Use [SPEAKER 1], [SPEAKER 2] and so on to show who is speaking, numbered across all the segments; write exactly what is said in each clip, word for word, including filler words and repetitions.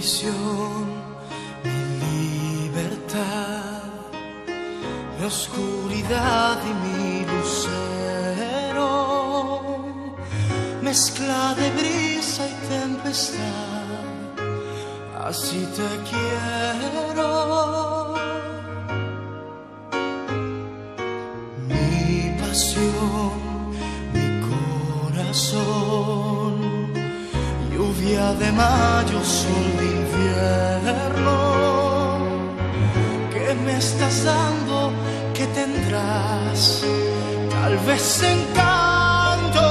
[SPEAKER 1] prisión, mi libertad, mi oscuridad y mi lucero, mezcla de brisa y tempestad, así te quiero. Mi pasión, mi corazón, lluvia de mayo, sol de invierno, ¿qué me estás dando? ¿Qué tendrás? Tal vez encanto,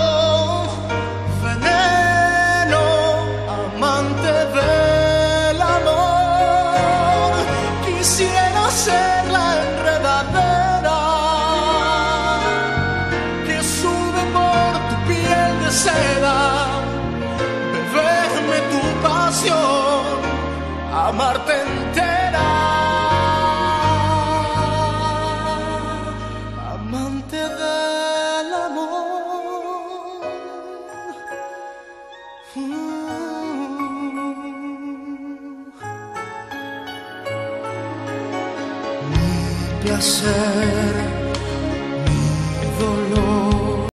[SPEAKER 1] veneno, amante del amor. Quisiera ser la enredadera que sube por tu piel de seda, beberme tu pasión, amarte entera, amante del amor. Mm. Mi placer,